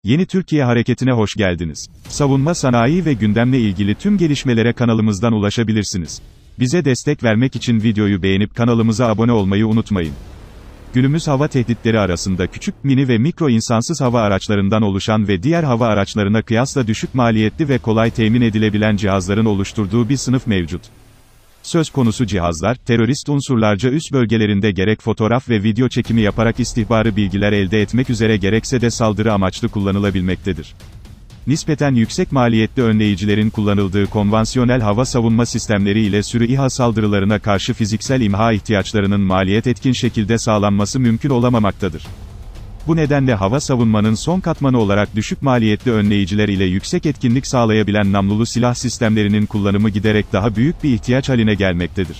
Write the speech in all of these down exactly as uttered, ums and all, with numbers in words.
Yeni Türkiye Hareketi'ne hoş geldiniz. Savunma sanayi ve gündemle ilgili tüm gelişmelere kanalımızdan ulaşabilirsiniz. Bize destek vermek için videoyu beğenip kanalımıza abone olmayı unutmayın. Günümüz hava tehditleri arasında küçük, mini ve mikro insansız hava araçlarından oluşan ve diğer hava araçlarına kıyasla düşük maliyetli ve kolay temin edilebilen cihazların oluşturduğu bir sınıf mevcut. Söz konusu cihazlar, terörist unsurlarca üs bölgelerinde gerek fotoğraf ve video çekimi yaparak istihbari bilgiler elde etmek üzere gerekse de saldırı amaçlı kullanılabilmektedir. Nispeten yüksek maliyetli önleyicilerin kullanıldığı konvansiyonel hava savunma sistemleri ile sürü İHA saldırılarına karşı fiziksel imha ihtiyaçlarının maliyet etkin şekilde sağlanması mümkün olamamaktadır. Bu nedenle hava savunmanın son katmanı olarak düşük maliyetli önleyiciler ile yüksek etkinlik sağlayabilen namlulu silah sistemlerinin kullanımı giderek daha büyük bir ihtiyaç haline gelmektedir.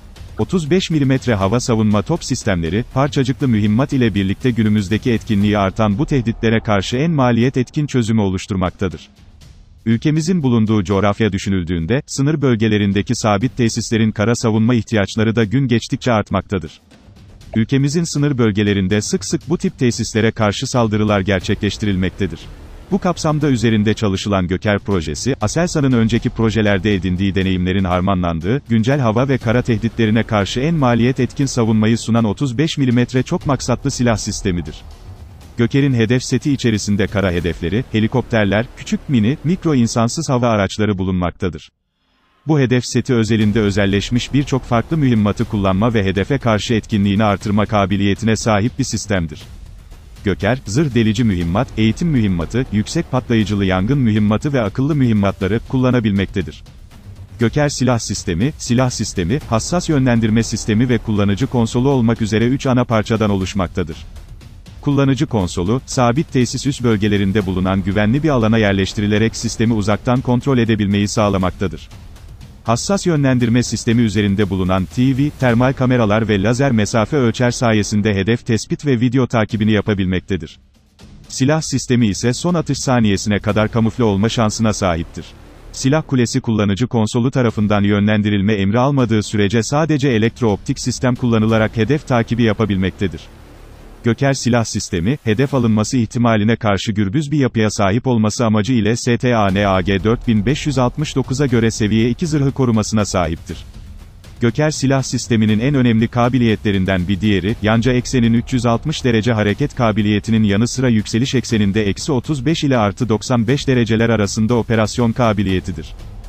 otuz beş milimetre hava savunma top sistemleri, parçacıklı mühimmat ile birlikte günümüzdeki etkinliği artan bu tehditlere karşı en maliyet etkin çözümü oluşturmaktadır. Ülkemizin bulunduğu coğrafya düşünüldüğünde, sınır bölgelerindeki sabit tesislerin kara savunma ihtiyaçları da gün geçtikçe artmaktadır. Ülkemizin sınır bölgelerinde sık sık bu tip tesislere karşı saldırılar gerçekleştirilmektedir. Bu kapsamda üzerinde çalışılan Göker projesi, Aselsan'ın önceki projelerde edindiği deneyimlerin harmanlandığı, güncel hava ve kara tehditlerine karşı en maliyet etkin savunmayı sunan otuz beş milimetre çok maksatlı silah sistemidir. Göker'in hedef seti içerisinde kara hedefleri, helikopterler, küçük, mini, mikro insansız hava araçları bulunmaktadır. Bu hedef seti özelinde özelleşmiş birçok farklı mühimmatı kullanma ve hedefe karşı etkinliğini artırma kabiliyetine sahip bir sistemdir. Göker, zırh delici mühimmat, eğitim mühimmatı, yüksek patlayıcılı yangın mühimmatı ve akıllı mühimmatları kullanabilmektedir. Göker silah sistemi, silah sistemi, hassas yönlendirme sistemi ve kullanıcı konsolu olmak üzere üç ana parçadan oluşmaktadır. Kullanıcı konsolu, sabit tesis üs bölgelerinde bulunan güvenli bir alana yerleştirilerek sistemi uzaktan kontrol edebilmeyi sağlamaktadır. Hassas yönlendirme sistemi üzerinde bulunan T V, termal kameralar ve lazer mesafe ölçer sayesinde hedef tespit ve video takibini yapabilmektedir. Silah sistemi ise son atış saniyesine kadar kamufle olma şansına sahiptir. Silah kulesi kullanıcı konsolu tarafından yönlendirilme emri almadığı sürece sadece elektrooptik sistem kullanılarak hedef takibi yapabilmektedir. Göker silah sistemi, hedef alınması ihtimaline karşı gürbüz bir yapıya sahip olması amacı ile STANAG dört bin beş yüz altmış dokuza göre seviye iki zırhı korumasına sahiptir. Göker silah sisteminin en önemli kabiliyetlerinden bir diğeri, yanca eksenin üç yüz altmış derece hareket kabiliyetinin yanı sıra yükseliş ekseninde eksi otuz beş ile artı doksan beş dereceler arasında operasyon kabiliyetidir.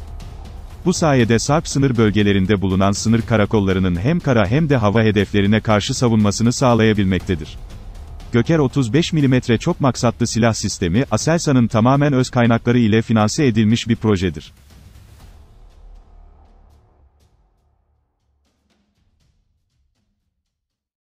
Bu sayede Sarp sınır bölgelerinde bulunan sınır karakollarının hem kara hem de hava hedeflerine karşı savunmasını sağlayabilmektedir. Göker otuz beş milimetre çok maksatlı silah sistemi, Aselsan'ın tamamen öz kaynakları ile finanse edilmiş bir projedir.